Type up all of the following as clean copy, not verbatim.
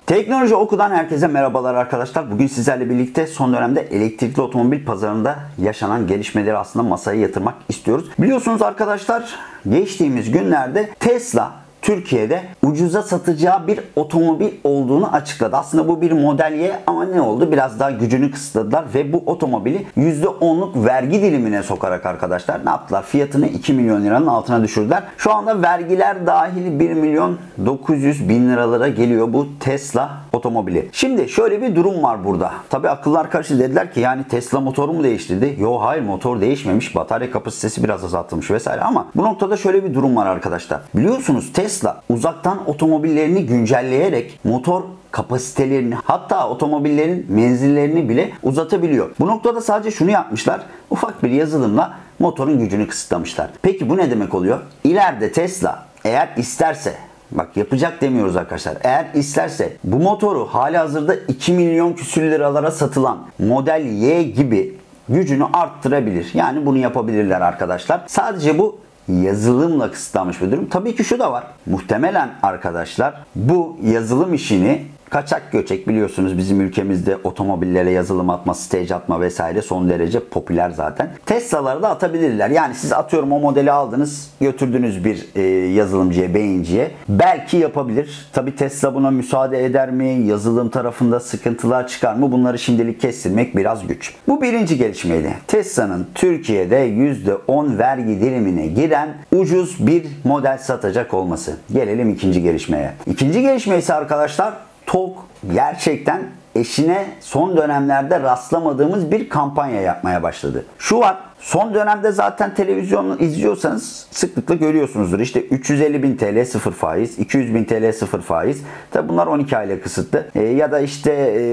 Teknoloji Oku'dan herkese merhabalar arkadaşlar. Bugün sizlerle birlikte son dönemde elektrikli otomobil pazarında yaşanan gelişmeleri aslında masaya yatırmak istiyoruz. Biliyorsunuz arkadaşlar, geçtiğimiz günlerde Tesla Türkiye'de ucuza satacağı bir otomobil olduğunu açıkladı. Aslında bu bir Model Y ama ne oldu? Biraz daha gücünü kısıtladılar ve bu otomobili %10'luk vergi dilimine sokarak arkadaşlar ne yaptılar? Fiyatını 2 milyon liranın altına düşürdüler. Şu anda vergiler dahil 1 milyon 900 bin liralara geliyor bu Tesla otomobili. Şimdi şöyle bir durum var burada. Tabii akıllar karşı, dediler ki yani Tesla motoru mu değiştirdi? Yo, hayır, motor değişmemiş. Batarya kapasitesi biraz azaltılmış vesaire ama bu noktada şöyle bir durum var arkadaşlar. Biliyorsunuz Tesla uzaktan otomobillerini güncelleyerek motor kapasitelerini, hatta otomobillerin menzillerini bile uzatabiliyor. Bu noktada sadece şunu yapmışlar. Ufak bir yazılımla motorun gücünü kısıtlamışlar. Peki bu ne demek oluyor? İleride Tesla eğer isterse, bak yapacak demiyoruz arkadaşlar, eğer isterse bu motoru halihazırda 2 milyon küsür liralara satılan Model Y gibi gücünü arttırabilir. Yani bunu yapabilirler arkadaşlar. Sadece bu yazılımla kısıtlanmış bir durum. Tabii ki şu da var. Muhtemelen arkadaşlar bu yazılım işini kaçak göçek, biliyorsunuz bizim ülkemizde otomobillere yazılım atma, stage atma vesaire son derece popüler zaten. Tesla'ları da atabilirler. Yani siz atıyorum o modeli aldınız, götürdünüz bir yazılımcıya, beyinciye. Belki yapabilir. Tabii Tesla buna müsaade eder mi? Yazılım tarafında sıkıntılar çıkar mı? Bunları şimdilik kestirmek biraz güç. Bu birinci gelişmeydi. Tesla'nın Türkiye'de %10 vergi dilimine giren ucuz bir model satacak olması. Gelelim ikinci gelişmeye. İkinci gelişme ise arkadaşlar, TOG gerçekten eşine son dönemlerde rastlamadığımız bir kampanya yapmaya başladı. Şu var, son dönemde zaten televizyonu izliyorsanız sıklıkla görüyorsunuzdur. İşte 350 bin TL sıfır faiz, 200 bin TL sıfır faiz. Tabi bunlar 12 aylık kısıtlı. Ya da işte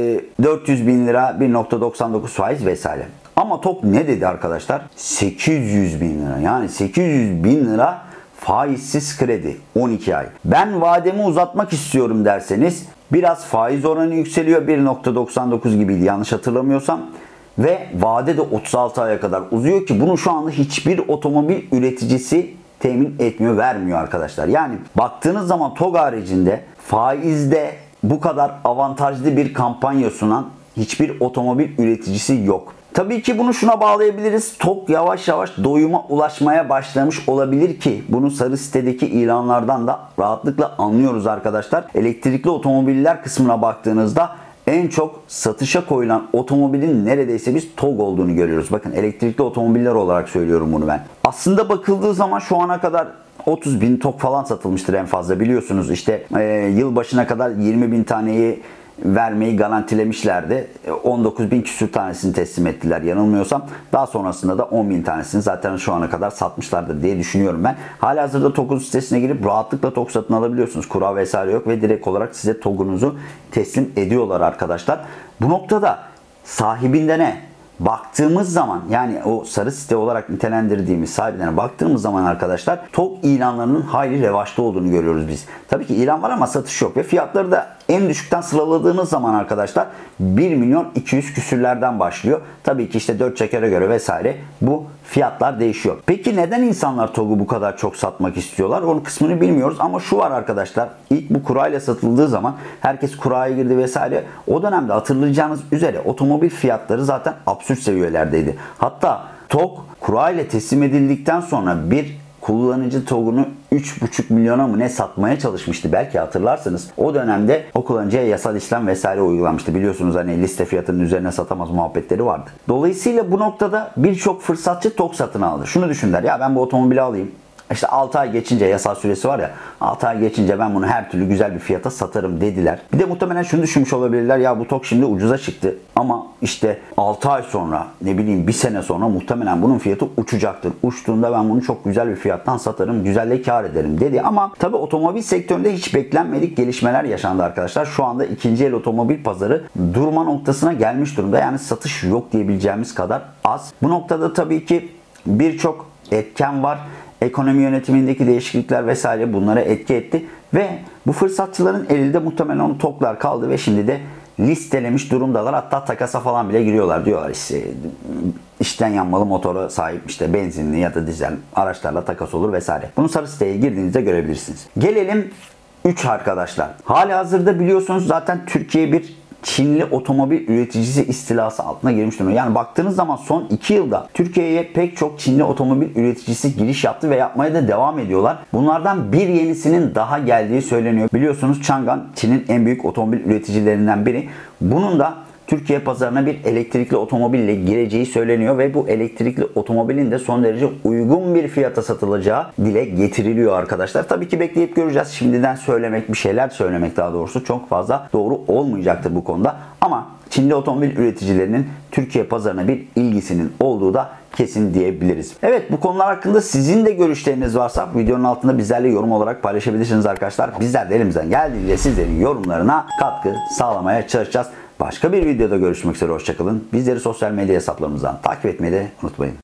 400 bin lira 1.99 faiz vesaire. Ama TOG ne dedi arkadaşlar? 800 bin lira, yani 800 bin lira faizsiz kredi 12 ay. Ben vademi uzatmak istiyorum derseniz biraz faiz oranı yükseliyor. 1.99 gibiydi yanlış hatırlamıyorsam. Ve vade de 36 aya kadar uzuyor ki bunu şu anda hiçbir otomobil üreticisi temin etmiyor, vermiyor arkadaşlar. Yani baktığınız zaman TOG haricinde faizde bu kadar avantajlı bir kampanya sunan hiçbir otomobil üreticisi yok. Tabii ki bunu şuna bağlayabiliriz. TOG yavaş yavaş doyuma ulaşmaya başlamış olabilir ki bunu sarı sitedeki ilanlardan da rahatlıkla anlıyoruz arkadaşlar. Elektrikli otomobiller kısmına baktığınızda en çok satışa koyulan otomobilin neredeyse biz TOG olduğunu görüyoruz. Bakın, elektrikli otomobiller olarak söylüyorum bunu ben. Aslında bakıldığı zaman şu ana kadar 30 bin TOG falan satılmıştır en fazla, biliyorsunuz. İşte yıl başına kadar 20 bin taneyi vermeyi garantilemişlerdi. 19 bin küsür tanesini teslim ettiler yanılmıyorsam. Daha sonrasında da 10 bin tanesini zaten şu ana kadar satmışlardır diye düşünüyorum ben. Halihazırda TOG'un sitesine girip rahatlıkla TOG satın alabiliyorsunuz. Kura vesaire yok ve direkt olarak size TOG'unuzu teslim ediyorlar arkadaşlar. Bu noktada sahibinde baktığımız zaman, yani o sarı site olarak nitelendirdiğimiz sahibine baktığımız zaman arkadaşlar TOG ilanlarının hayli revaçta olduğunu görüyoruz biz. Tabii ki ilan var ama satış yok ve fiyatları da en düşükten sıraladığınız zaman arkadaşlar 1 milyon 200 küsürlerden başlıyor. Tabii ki işte 4 çekere göre vesaire bu fiyatlar değişiyor. Peki neden insanlar TOG'u bu kadar çok satmak istiyorlar? Onun kısmını bilmiyoruz ama şu var arkadaşlar. İlk bu kurayla satıldığı zaman herkes kuraya girdi vesaire. O dönemde hatırlayacağınız üzere otomobil fiyatları zaten absürt seviyelerdeydi. Hatta TOG kurayla teslim edildikten sonra bir kullanıcı TOG'unu 3,5 milyona mı ne satmaya çalışmıştı, belki hatırlarsınız. O dönemde o kullanıcıya yasal işlem vesaire uygulanmıştı. Biliyorsunuz hani liste fiyatının üzerine satamaz muhabbetleri vardı. Dolayısıyla bu noktada birçok fırsatçı TOG satın aldı. Şunu düşündüler, ya ben bu otomobili alayım. İşte 6 ay geçince, yasal süresi var ya, 6 ay geçince ben bunu her türlü güzel bir fiyata satarım dediler. Bir de muhtemelen şunu düşünmüş olabilirler, ya bu TOG şimdi ucuza çıktı ama işte 6 ay sonra, ne bileyim 1 sene sonra muhtemelen bunun fiyatı uçacaktır. Uçtuğunda ben bunu çok güzel bir fiyattan satarım, güzel de kar ederim dedi. Ama tabi otomobil sektöründe hiç beklenmedik gelişmeler yaşandı arkadaşlar. Şu anda ikinci el otomobil pazarı durma noktasına gelmiş durumda. Yani satış yok diyebileceğimiz kadar az. Bu noktada tabii ki birçok etken var. Ekonomi yönetimindeki değişiklikler vesaire bunlara etki etti ve bu fırsatçıların elinde muhtemelen onu TOG'lar kaldı ve şimdi de listelemiş durumdalar. Hatta takasa falan bile giriyorlar. Diyorlar işte içten yanmalı motora sahip işte benzinli ya da dizel araçlarla takas olur vesaire. Bunu sarı siteye girdiğinizde görebilirsiniz. Gelelim 3 arkadaşlar. Halihazırda biliyorsunuz zaten Türkiye bir Çinli otomobil üreticisi istilası altına girmiş durumda. Yani baktığınız zaman son 2 yılda Türkiye'ye pek çok Çinli otomobil üreticisi giriş yaptı ve yapmaya da devam ediyorlar. Bunlardan bir yenisinin daha geldiği söyleniyor. Biliyorsunuz Changan Çin'in en büyük otomobil üreticilerinden biri. Bunun da Türkiye pazarına bir elektrikli otomobille gireceği söyleniyor ve bu elektrikli otomobilin de son derece uygun bir fiyata satılacağı dile getiriliyor arkadaşlar. Tabii ki bekleyip göreceğiz. Şimdiden bir şeyler söylemek daha doğrusu çok fazla doğru olmayacaktır bu konuda. Ama Çinli otomobil üreticilerinin Türkiye pazarına bir ilgisinin olduğu da kesin diyebiliriz. Evet, bu konular hakkında sizin de görüşleriniz varsa videonun altında bizlerle yorum olarak paylaşabilirsiniz arkadaşlar. Bizler de elimizden geldiğince sizlerin yorumlarına katkı sağlamaya çalışacağız. Başka bir videoda görüşmek üzere, hoşçakalın. Bizleri sosyal medya hesaplarımızdan takip etmeyi de unutmayın.